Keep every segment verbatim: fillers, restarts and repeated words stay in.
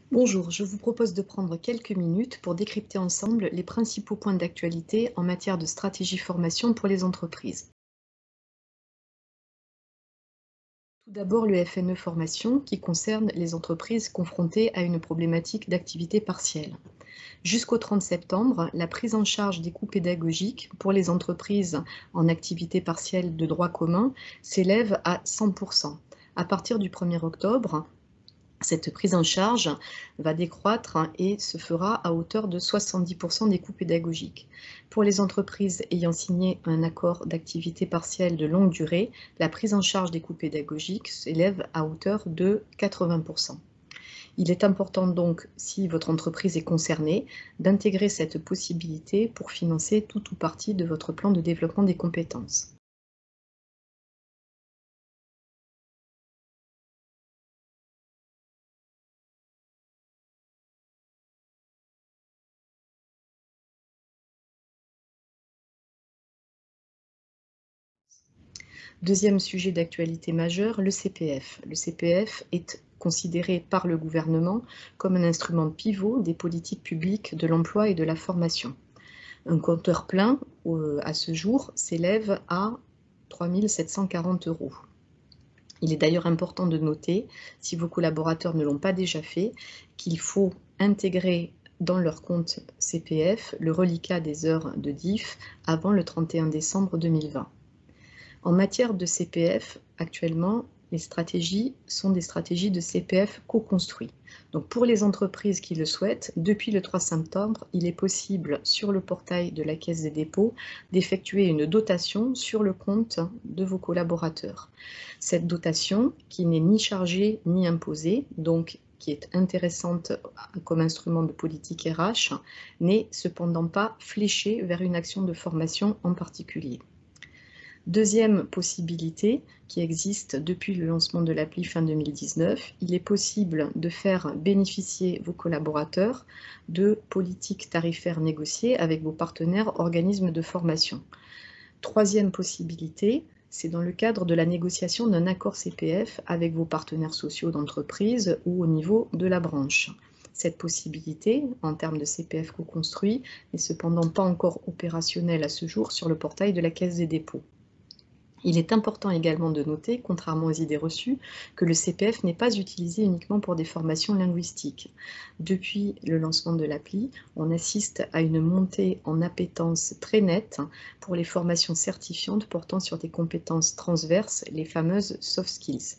Bonjour, je vous propose de prendre quelques minutes pour décrypter ensemble les principaux points d'actualité en matière de stratégie formation pour les entreprises. Tout d'abord, le F N E Formation qui concerne les entreprises confrontées à une problématique d'activité partielle. Jusqu'au trente septembre, la prise en charge des coûts pédagogiques pour les entreprises en activité partielle de droit commun s'élève à cent pour cent. À partir du premier octobre, cette prise en charge va décroître hein, et se fera à hauteur de soixante-dix pour cent des coûts pédagogiques. Pour les entreprises ayant signé un accord d'activité partielle de longue durée, la prise en charge des coûts pédagogiques s'élève à hauteur de quatre-vingts pour cent. Il est important donc, si votre entreprise est concernée, d'intégrer cette possibilité pour financer tout ou partie de votre plan de développement des compétences. Deuxième sujet d'actualité majeur, le C P F. Le C P F est considéré par le gouvernement comme un instrument pivot des politiques publiques de l'emploi et de la formation. Un compteur plein, euh, à ce jour, s'élève à trois mille sept cent quarante euros. Il est d'ailleurs important de noter, si vos collaborateurs ne l'ont pas déjà fait, qu'il faut intégrer dans leur compte C P F le reliquat des heures de D I F avant le trente et un décembre deux mille vingt. En matière de C P F, actuellement, les stratégies sont des stratégies de C P F co-construit. Donc pour les entreprises qui le souhaitent, depuis le trois septembre, il est possible sur le portail de la Caisse des dépôts d'effectuer une dotation sur le compte de vos collaborateurs. Cette dotation, qui n'est ni chargée ni imposée, donc qui est intéressante comme instrument de politique R H, n'est cependant pas fléchée vers une action de formation en particulier. Deuxième possibilité qui existe depuis le lancement de l'appli fin deux mille dix-neuf, il est possible de faire bénéficier vos collaborateurs de politiques tarifaires négociées avec vos partenaires organismes de formation. Troisième possibilité, c'est dans le cadre de la négociation d'un accord C P F avec vos partenaires sociaux d'entreprise ou au niveau de la branche. Cette possibilité, en termes de C P F co-construit, n'est cependant pas encore opérationnelle à ce jour sur le portail de la Caisse des dépôts. Il est important également de noter, contrairement aux idées reçues, que le C P F n'est pas utilisé uniquement pour des formations linguistiques. Depuis le lancement de l'appli, on assiste à une montée en appétence très nette pour les formations certifiantes portant sur des compétences transverses, les fameuses soft skills.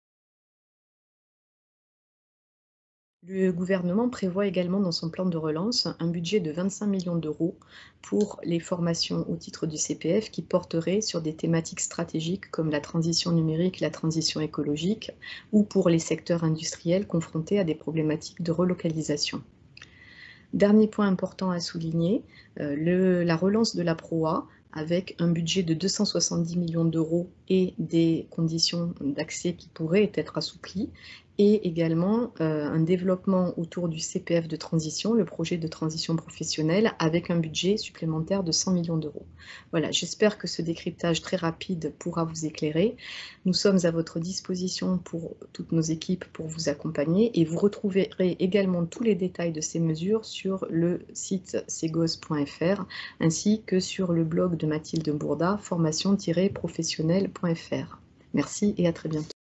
Le gouvernement prévoit également dans son plan de relance un budget de vingt-cinq millions d'euros pour les formations au titre du C P F qui porteraient sur des thématiques stratégiques comme la transition numérique, la transition écologique ou pour les secteurs industriels confrontés à des problématiques de relocalisation. Dernier point important à souligner, euh, le, la relance de la PROA avec un budget de deux cent soixante-dix millions d'euros et des conditions d'accès qui pourraient être assouplies, et également euh, un développement autour du C P F de transition, le projet de transition professionnelle, avec un budget supplémentaire de cent millions d'euros. Voilà, j'espère que ce décryptage très rapide pourra vous éclairer. Nous sommes à votre disposition pour toutes nos équipes pour vous accompagner et vous retrouverez également tous les détails de ces mesures sur le site segos point F R ainsi que sur le blog de Mathilde Bourda, formation tiret professionnelle point F R. Merci et à très bientôt.